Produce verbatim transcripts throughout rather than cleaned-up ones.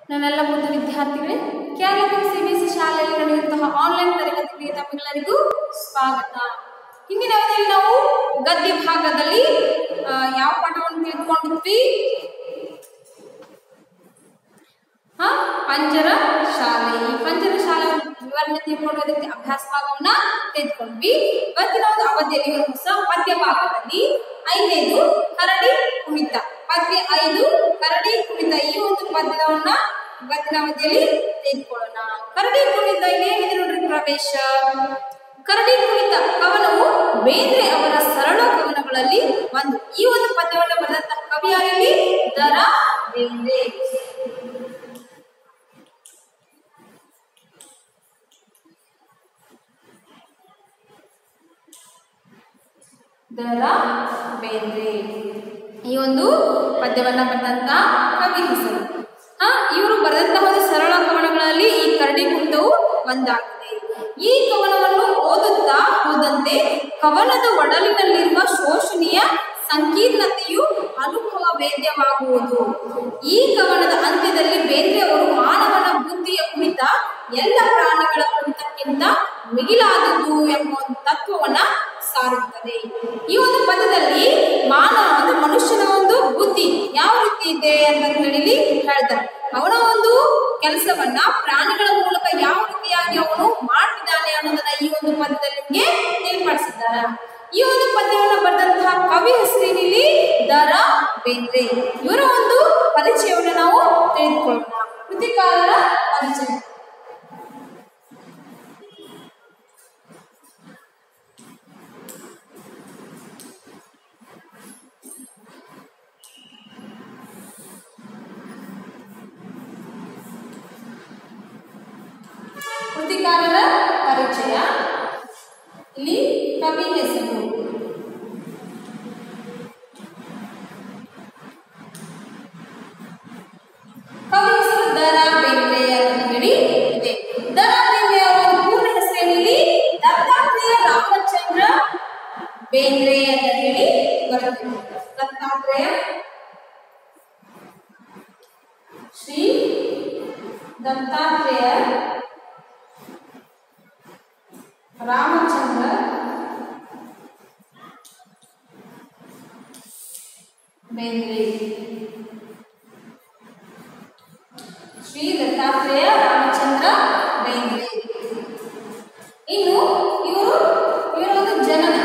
ನನ್ನೆಲ್ಲ ಮುದ್ದು ವಿದ್ಯಾರ್ಥಿಗಳೇ, ಕೇರಳ ಸಿಬಿಎಸ್ಇ ಶಾಲೆಯಲ್ಲಿ ನಡೆಯುವಂತಹ ಆನ್ಲೈನ್ ತರಗತಿಗೆ ತಮ್ಮೆಲ್ಲರಿಗೂ ಸ್ವಾಗತ. ಹಿಂದಿನ ಅವಧಿಯಲ್ಲಿ ನಾವು ಗದ್ಯ ಭಾಗದಲ್ಲಿ ಯಾವ ಪಾಠವನ್ನು ತಿಳಿದುಕೊಂಡಿದ್ವಿ? ಹ ಪಂಜರ ಶಾಲೆ. ಈ ಪಂಜರ ಶಾಲೆ ವಿವರಣೆ ತಿಳ್ಕೊಳ್ಳೋದಕ್ಕೆ ಅಭ್ಯಾಸ ಭಾಗವನ್ನ ತೆಗೆದುಕೊಂಡ್ವಿ. ಇವತ್ತಿನ ಒಂದು ಅವಧಿಯಲ್ಲಿ ಹೊಸ ಪದ್ಯ ಭಾಗದಲ್ಲಿ ಐದನೇದು ಕರಡಿ ಕುಣಿತ. ಪದ್ಯ ಐದು ಕರಡಿ ಕುಣಿತ. ಈ ಒಂದು ಪದ್ಯವನ್ನ ಇವತ್ತಿನ ಅವಧಿಯಲ್ಲಿ ತೆಗೆದುಕೊಳ್ಳೋಣ. ಕರಡಿ ಕುಣಿತ ಏನಿದೆ ನೋಡ್ರಿ ಪ್ರವೇಶ. ಕರಡಿ ಕುಣಿತ ಕವನವು ಬೇಂದ್ರೆ ಅವರ ಸರಳ ಕವನಗಳಲ್ಲಿ ಒಂದು. ಈ ಒಂದು ಪದ್ಯವನ್ನು ಬರೆದಂತಹ ಕವಿ ಯಾರಲ್ಲಿ? ದ ರಾ ಬೇಂದ್ರೆ. ದ ರಾ ಬೇಂದ್ರೆ ಈ ಒಂದು ಪದ್ಯವನ್ನ ಬರೆದಂತ ಕವಿ ಹೆಸರು. ಹ ಇವರು ಬರೆದಂತಹ ಒಂದು ಸರಳ ಕವನಗಳಲ್ಲಿ ಈ ಕರಡಿ ಕುಣಿತವು ಒಂದಾಗಿದೆ. ಈ ಕವನವನ್ನು ಓದುತ್ತಾ ಹೋದಂತೆ ಕವನದ ಒಡಲಿನಲ್ಲಿರುವ ಶೋಷಣೆಯ ಸಂಕೀರ್ಣತೆಯು ಅನುಭವ ವೇದ್ಯವಾಗುವುದು. ಈ ಕವನದ ಅಂತ್ಯದಲ್ಲಿ ಬೇಂದ್ರೆ ಅವರು ಮಾನವನ ಬುದ್ಧಿಯ ಕುಣಿತ ಎಲ್ಲ ಪ್ರಾಣಿಗಳ ಕುಣಿತಕ್ಕಿಂತ ಮಿಗಿಲಾದದ್ದು ಎಂಬ ಒಂದು ತತ್ವವನ್ನ ಸಾರುತ್ತದೆ. ಈ ಒಂದು ಪದದಲ್ಲಿ ಮಾನವ ಅಂದ್ರೆ ಮನುಷ್ಯನ ಒಂದು ಬುದ್ಧಿ ಯಾವ ರೀತಿ ಇದೆ ಅಂತ ಹೇಳಿ ಹೇಳ್ತಾರೆ. ಅವನ ಒಂದು ಕೆಲಸವನ್ನ ಪ್ರಾಣಿಗಳ ಮೂಲಕ ಯಾವ ರೀತಿಯಾಗಿ ಅವನು ಮಾಡ್ತಿದ್ದಾನೆ ಅನ್ನೋದನ್ನ ಈ ಒಂದು ಪದ್ಯದಲ್ಲಿ ನಿಮಗೆ ತಿಳಿಪಡಿಸಿದ್ದಾರೆ. ಈ ಒಂದು ಪದ್ಯವನ್ನು ಬರೆದಂತಹ ಕವಿ ಹೆಸರಿನಲ್ಲಿ ದ ರಾ ಬೇಂದ್ರೆ. ಇವರ ಒಂದು ಪರಿಚಯವನ್ನು ನಾವು ತಿಳಿದುಕೊಳ್ಳೋಣ. ಕೃತಿಕಾರರ ಪರಿಚಯ. ಕೃತಿಕಾರರ ಪರಿಚಯ. ಇಲ್ಲಿ ಕವಿ ಹೆಸರು. ಕವಿ ಹೆಸರು ದ ರಾ ಬೇಂದ್ರೆ ಅಂತ ಹೇಳಿ ಇದೆ. ದ ರಾ ಬೇಂದ್ರೆ ಅವರ ಪೂರ್ಣ ಹೆಸರಿನಲ್ಲಿ ದತ್ತಾತ್ರೇಯ ರಾಮಚಂದ್ರ ಬೇಂದ್ರೆ ಅಂತ ಹೇಳಿ ಬರುತ್ತೆ. ದತ್ತಾತ್ರೇಯ ಶ್ರೀ ದತ್ತಾತ್ರೇಯ ರಾಮಚಂದ್ರ ಬೇಂದ್ರೆ. ಶ್ರೀ ದತ್ತಾತ್ರೇಯ ರಾಮಚಂದ್ರ ಬೇಂದ್ರೆ. ಇನ್ನು ಇವರು ಇವರ ಒಂದು ಜನನ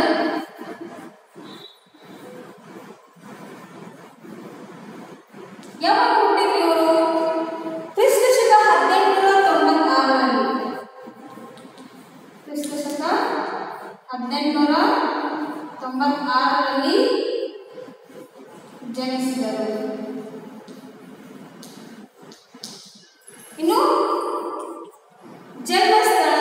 ಯಾವಾಗ ಹುಟ್ಟಿದ್ರು ಇವರು? ಕ್ರಿಸ್ತ ಶಕ ಹದಿನೆಂಟುನೂರ ತೊಂಬತ್ತಾರರಲ್ಲಿ. ಕ್ರಿಸ್ತ ಶಕ ಹದಿನೆಂಟುನೂರ ತೊಂಬತ್ತಾರರಲ್ಲಿ ಜನಿಸಿದರು. ಇನ್ನು ಜನ್ಮಸ್ಥಳ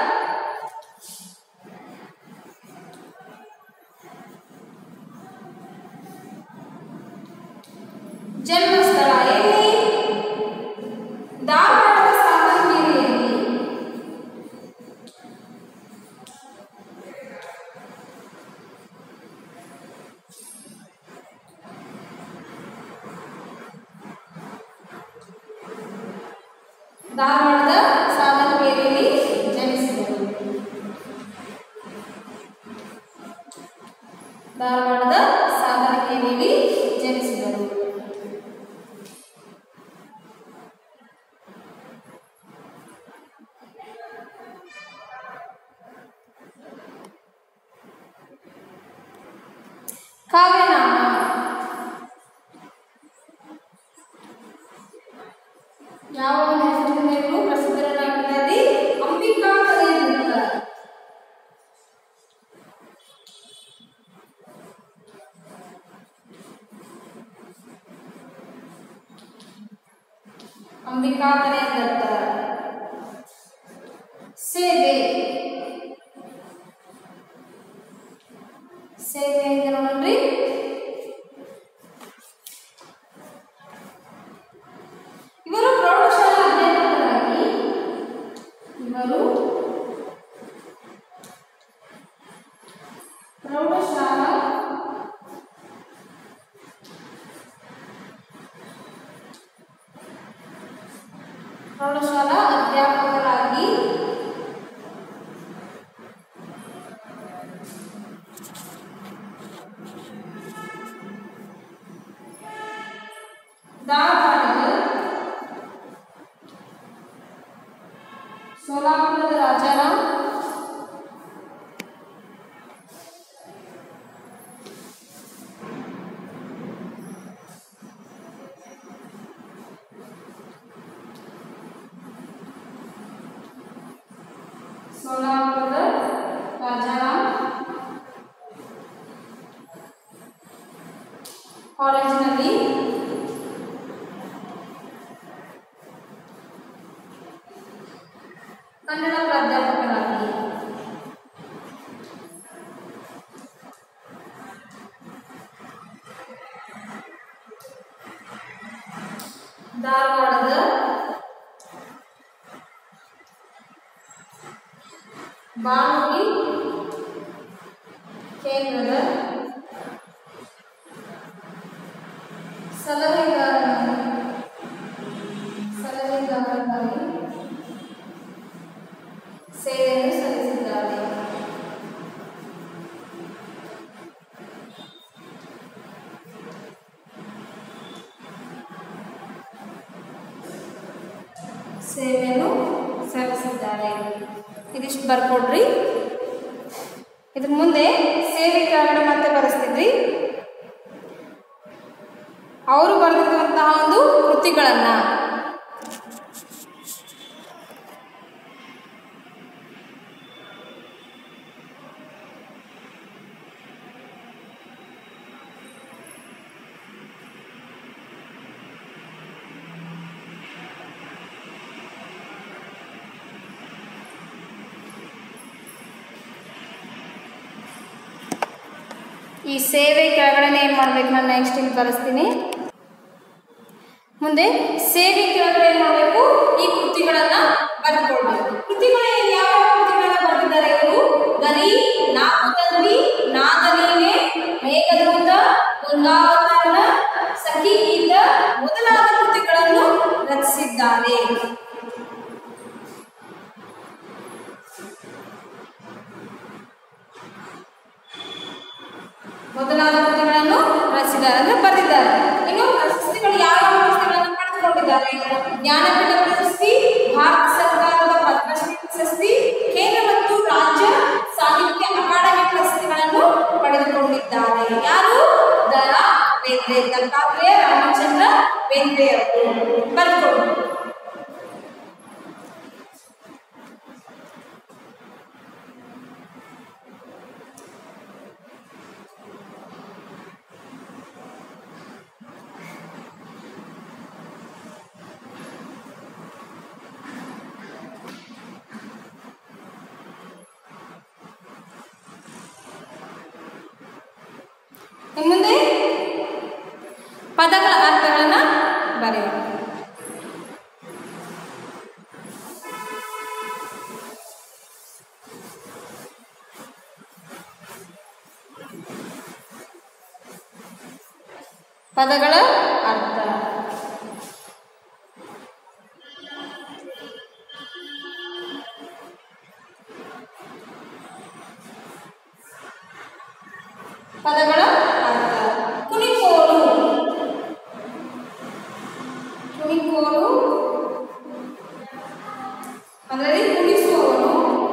ಜನ್ಮಸ್ಥಳ ಎಲ್ಲಿ? ಧಾರವಾಡದ ಸಾಧನಕೇರಿಯಲ್ಲಿ. ಧಾರವಾಡದ ಸಾಧನಕೇರಿಯಲ್ಲಿ ಜನಿಸಿದರು. ಧಾರವಾಡದ ಸಾಧನಕೇರಿಯಲ್ಲಿ ಜನಿಸಿದರು. ಕಾವ್ಯನಾಮ. ಯಾವ ಒಂದು ಹೆಸರಿನಿಂದ ಪ್ರಸಿದ್ಧರಾಗಿದ್ದಾರೆ? ಅಂಬಿಕಾಪತಿ ದತ್ತ. ಅಂಬಿಕಾಪತಿ ದತ್ತ. ಸೇವೆ. ಸೇವೆ ಅಂದ್ರೆ ನೋಡ್ರಿ ಇವರು ಪ್ರೌಢಶಾಲಾ ಅಧ್ಯಾಪಕರಾಗಿ ಇವರು ಪ್ರೌಢಶಾಲಾ ಪ್ರೌಢಶಾಲಾ ಅಧ್ಯಾಪಕರಾಗಿ ಧಾರವಾಡದ ಸೋಲಾಪುರದ ರಾಜಾರಾಮ್ ಸೋಲಾಪುರದ ರಾಜಾರಾಮ್ ಕಾಲೇಜಿನಲ್ಲಿ ಕನ್ನಡ ಪ್ರಾಧ್ಯಾಪಕರಾಗಿ ಧಾರವಾಡದ ಬಾನುಲಿ ಕೇಂದ್ರದ ಸಲಹೆಗಾರನಾಗಿ ಸಲಹೆಗಾರನಾಗಿ ಸೇವೆಯನ್ನು ಸಲ್ಲಿಸಿದ್ದಾರೆ. ಸೇವೆಯನ್ನು ಸಲ್ಲಿಸಿದ್ದಾರೆ ಇದಿಷ್ಟು ಬರ್ಕೊಡ್ರಿ. ಇದ್ರ ಮುಂದೆ ಸೇವೆ ಕೆಳಗಡೆ ಮತ್ತೆ ಬರೆಸ್ತಿದ್ರಿ ಅವರು ಬರೆದಿರುವಂತಹ ಒಂದು ಕೃತಿಗಳನ್ನ. ಈ ಸೇವೆ ಕೆಳಗಡೆ ಏನು ಮಾಡ್ಬೇಕು, ನಾನು ನೆಕ್ಸ್ಟ್ ಇಲ್ಲಿ ಬರೆಸ್ತೀನಿ. ಮುಂದೆ ಸೇವೆ ಕೆಳಗಡೆ ಏನು ಮಾಡಬೇಕು, ಈ ಕೃತಿಗಳನ್ನ ಬರೆದುಕೊಳ್ಬೇಕು. ಕೃತಿಗಳು ಯಾವ ಕೃತಿಗಳನ್ನ ಬರೆದಿದ್ದಾರೆ ಇವರು? ಗರಿ, ನಾಲ್ಕು ತಂದಿ, ನಾದಲೀಲೆ, ಮೇಘದೂತ, ಗಂಗಾವತರಣ, ಸಖೀಗೀತ ಮೊದಲಾದ ಕೃತಿಗಳನ್ನು ರಚಿಸಿದ್ದಾರೆ. ಮೊದಲಾದ ಕೃತಿಗಳನ್ನು ರಚಿಸಿದ್ದಾರೆ ಅಂದ್ರೆ ಬರೆದಿದ್ದಾರೆ. ಇನ್ನು ಪ್ರಶಸ್ತಿಗಳು ಯಾವ ಪ್ರಶಸ್ತಿಗಳನ್ನು ಪಡೆದುಕೊಂಡಿದ್ದಾರೆ? ಜ್ಞಾನಪೀಠ ಪ್ರಶಸ್ತಿ, ಭಾರತ ಸರ್ಕಾರದ ಪದ್ಮಶ್ರೀ ಪ್ರಶಸ್ತಿ, ಕೇಂದ್ರ ಮತ್ತು ರಾಜ್ಯ ಸಾಹಿತ್ಯ ಅಕಾಡೆಮಿ ಪ್ರಶಸ್ತಿಗಳನ್ನು ಪಡೆದುಕೊಂಡಿದ್ದಾರೆ. ಯಾರು? ದ ರಾ ಬೇಂದ್ರೆ, ದತ್ತಾತ್ರೇಯ ರಾಮಚಂದ್ರ ಬೇಂದ್ರೆ ಅವರು ಬರೆದುಕೊಂಡು. ಮುಂದೆ ಪದಗಳ ಅರ್ಥಗಳನ್ನ ಬರೆಯೋಣ. ಪದಗಳ ಅರ್ಥ. ಪದಗಳ ಅರ್ಥ. ಕುಣಿಕೋಲು, ಕುಣಿಕೋಲು ಅಂದರೆ ಕುಣಿಸುವವನು,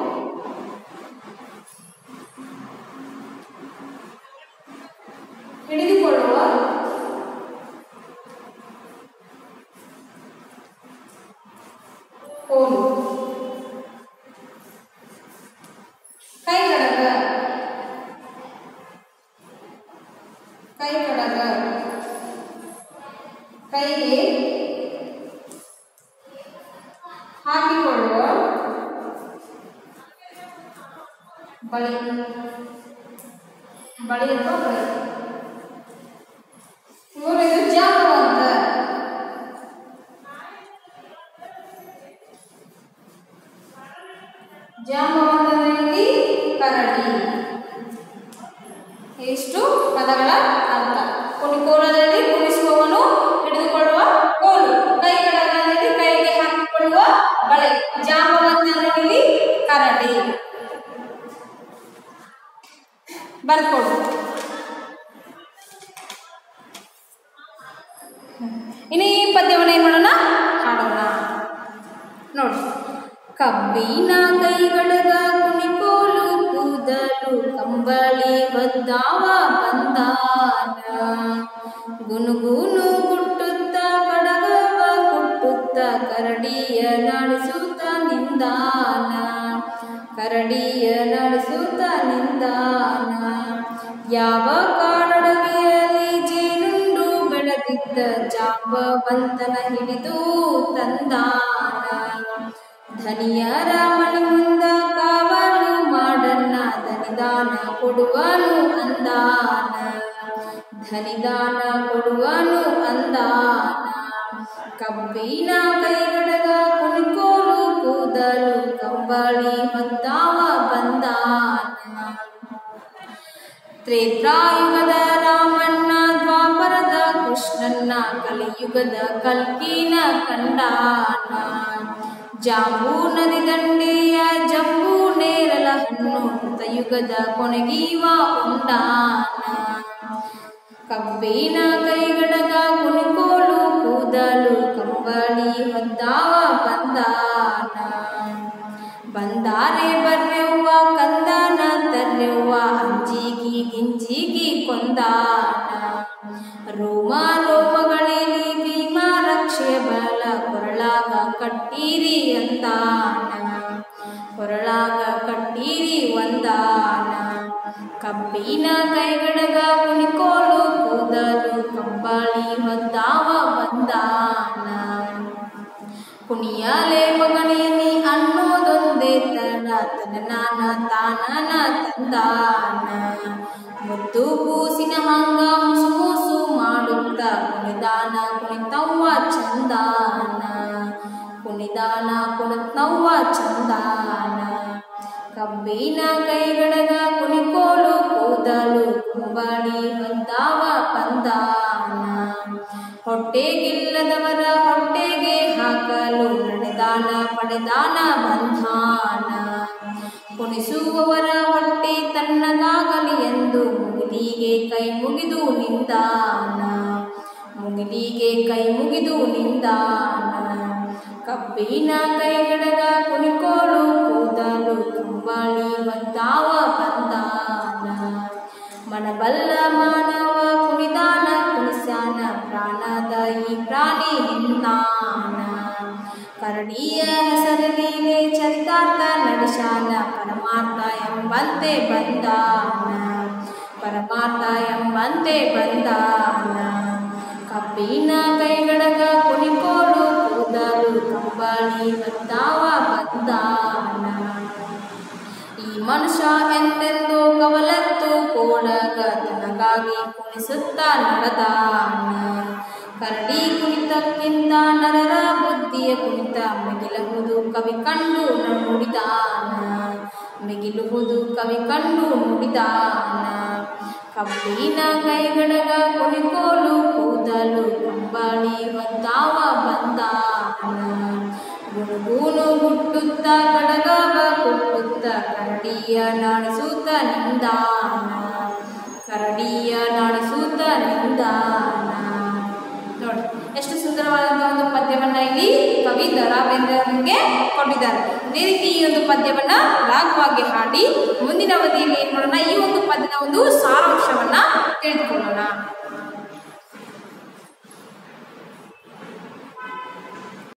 ಹಿಡಿದುಕೊಳ್ಳುವ, ಕೋಲು. ಕೈಗಡಗ, ಕೈ ಕಡಗ ಕೈಗೆ ಹಾಕಿಕೊಳ್ಳುವ ಬಳಿ, ಬಳಿ ಅಥವಾ ಬಳಿ. ಮೂರನೇದು ಜಾಂಬವಂತ, ಜಾಂಬವಂತನಲ್ಲಿ ಕರಡಿ. ಇಷ್ಟು ಪದಗಳ ಅರ್ಥ. ಕುಣಿಕೋಲದಲ್ಲಿ ಕುಣಿಸುವವನು, ಹಿಡಿದುಕೊಳ್ಳುವ ಕೋಲು, ಕೈ ಕಡಗದಲ್ಲಿ ಕೈಗೆ ಹಾಕಿಕೊಳ್ಳುವ ಕರಡಿ. ಜಾಂಬವಂತ ಅಂದ್ರೆ ಇಲ್ಲಿ ಕರಡಿ. ಬರ್ಕೊಡು. ಇನ್ನು ಈ ಪದ್ಯವನ್ನು ಏನ್ ಮಾಡೋಣ, ಹಾಡೋಣ ನೋಡಿ. ಕಬ್ಬಿನ ಕೈಗಳಗ ಕುಣಿಕೋಲು ಕೂದಲು ಕಂಬಳಿ ಒದ್ದಾವ ಬಂದಾನ, ಗುನುಗುನು ಗುಟ್ಟುತ್ತ ಕಡಗವ ಕುಟ್ಟುತ್ತ ಕರಡಿಯ ನಡೆಸುತ್ತ ನಿಂದಾನ, ಕರಡಿಯ ನಡೆಸುತ್ತ ನಿಂದಾನ. ಯಾವ ಕಾಡಡವಿಯಲ್ಲಿ ಜೇನುಂಡು ಬೆಳೆದಿದ್ದ ಜಾಂಬವಂತನ ಹಿಡಿದು ತಂದಾನ, ಧನಿಯರ ಮನೆ ಮುಂದ ಕಾವಲು ಮಾಡನ್ನ ಧನಿದಾನ ಕೊಡುವನು ಅಂದಾನ, ಧನಿದಾನ ಕೊಡುವನು ಅಂದಾನ. ಕಬ್ಬಿನ ಕೈಗಡಗ ಕುಣಿಕೋಲು ಕೂದಲು ಕಂಬಳಿ ಹೊದ್ದಾವ ಬಂದಾನ. ತ್ರೇತಾಯುಗದ ರಾಮಣ್ಣ ದ್ವಾಪರದ ಕೃಷ್ಣನ್ನ ಕಲಿಯುಗದ ಕಲ್ಕಿನ ಕಂಡಾನ, ಜಾಂಬೂ ನದಿ ದಂಡೆಯ ಜಂಬೂ ನೇರಲ ಹಣ್ಣು ಕೃತಯುಗದ ಕೊನೆಗೀವ ಉಂಡಾನ. ಕಬ್ಬಿನ ಕೈಗಡಗ ಕುಣಿಕೋಲು ಕೂದಲು ಕಂಬಳಿ ಹೊದ್ದಾವ ಬಂದಾನ, ಬಂದಾರೆ ಬರ್ರೆವ್ವ ಕಂದನ ತರ್ರೆವ್ವ ಅಂಜಿಗಿ ಗಿಂಜಿಗಿ ಕೊಂದಾನ. ರೋಮ ರೋಮಗಳಲ್ಲಿ ಭೀಮ ರಕ್ಷೆಯ ಬಲ ಕೊರಳಾಗ ಕಟ್ಟೀರಿ ಅಂದಾನ, ಕೊರಳಾಗ ಕಟ್ಟೀರಿ ಒಂದಾನ. ಕಬ್ಬಿನ ಕೈಗಡಗ ಕುಣಿಕೋಲು ಕೂದಲು ಕಂಬಳಿ ಹೊದ್ದಾವ ಬಂದಾನ. ಕುಣಿಯಲೆ ಮಗನೇ ನೀ ಅನ್ನೋದೊಂದೇ ತಡ ತನನಾನ ತಾನನ ತಂದಾನ, ಮುದ್ದು ಕೂಸಿನ ಹಂಗ ಮುಸು ಮುಸು ಮಾಡುತ್ತ ಕುಣಿದಾನ ಕುಣಿತವ್ವ ಚಂದಾನ, ಕುಣಿದಾನ ಕುಣಿತವ್ವ ಚಂದಾನ. ಕಬ್ಬಿನ ಕೈಗಡಗ ಕುಣಿಕೋಲು ಕೂದಲು ಕಂಬಳಿ ಹೊದ್ದಾವ ಬಂದಾನ, ಹೊಟ್ಟೆಗಿಲ್ಲದವರ ಹೊಟ್ಟೆಗೆ ಹಾಕಲು ನಡೆದಾನ ಪಡೆದಾನ ಬಂಧಾನ. ಕುಣಿಸುವವರ ಹೊಟ್ಟೆ ತನ್ನದಾಗಲಿ ಎಂದು ಮುಗಿಲಿಗೆ ಕೈ ಮುಗಿದು ನಿಂದಾನ, ಮುಗಿಲಿಗೆ ಕೈ ಮುಗಿದು ನಿಂದಾನ. ಕಬ್ಬಿನ ಕೈಗಡಗ ಕುಣಿಕೋಲು ಕೂದಲು ಕಂಬಳಿ ಹೊದ್ದಾವ ಬಂದಾನ. ಮನಬಲ್ಲ ಮಾನವ ಕುಣಿದಾನ ಕುಣಿಸಾನ ಪ್ರಾಣದ ಈ ಪ್ರಾಣಿ ಹಿಂದಾನ, ಕರಡಿಯ ಹೆಸರಲಿಗೆ ಚರಿತಾರ್ಥ ನಡೆಸಾನ ಪರಮಾರ್ಥ ಎಂಬಂತೆ ಬಂದಾನ, ಪರಮಾರ್ಥ ಎಂಬಂತೆ ಬಂದಾನ. ಕಬ್ಬಿನ ಕೈಗಡಗ ಕುಣಿಕೋಲು ಕೂದಲು ಕಂಬಳಿ ಹೊದ್ದಾವ ಬಂದಾನ. ಈ ಮನುಷ್ಯ ಎಂದೆಂದು ಕವಲತ್ತು ಕೋಡಗ ತನಗಾಗಿ ಕುಣಿಸುತ್ತ ನಡೆದಾನ, ಕರಡಿ ಕುಣಿತಕ್ಕಿಂತ ನರರ ಬುದ್ಧಿಯ ಕುಣಿತ ಮಿಗಿಲುವುದು ಕವಿ ಕಂಡು ನುಡಿದಾನ, ಮಿಗಿಲುವುದು ಕವಿ ಕಂಡು ನುಡಿದಾನ. ಕಬ್ಬಿನ ಕೈಗಡಗ ಕುಣಿಕೋಲು ಕೂದಲು ಕಂಬಳಿ ಹೊದ್ದಾವ ಬಂದಾನ, ಗುಡುಗೂನು ಗುಟ್ಟುತ್ತ ಕಡಗವ ಕುಟ್ಟುತ್ತ ಕರಡಿಯ ನಾಡಿಸುತ್ತ ನಿಂದಾನ, ಕರಡಿಯ ನಾಡಿಸುತ್ತ ನಿಂದಾನ. ನೋಡಿ ಎಷ್ಟು ಸುಂದರವಾದಂತಹ ಒಂದು ಪದ್ಯವನ್ನ ಇಲ್ಲಿ ಕವಿ ದ ರಾ ಬೇಂದ್ರೆ ಅವರಿಗೆ ಕೊಟ್ಟಿದ್ದಾರೆ. ಇದೇ ರೀತಿ ಈ ಒಂದು ಪದ್ಯವನ್ನ ರಾಗವಾಗಿ ಹಾಡಿ ಮುಂದಿನ ಅವಧಿಯಲ್ಲಿ ಏನ್ ಮಾಡೋಣ, ಈ ಒಂದು ಪದ್ಯದ ಒಂದು